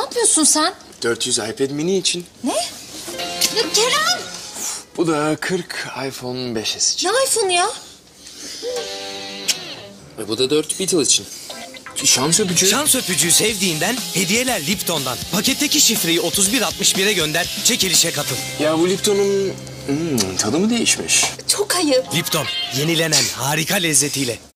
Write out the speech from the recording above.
yapıyorsun sen? 400 iPad mini için. Ne? Ya Kerem! Bu da 40 iPhone 5s için. Ne iPhone ya? Bu da 4 Beetle için. Şans öpücüğü. Şans öpücüğü sevdiğinden hediyeler Lipton'dan. Paketteki şifreyi 3161'e gönder, çekilişe katıl. Ya bu Lipton'un tadı mı değişmiş? Çok ayıp. Lipton, yenilenen harika lezzetiyle.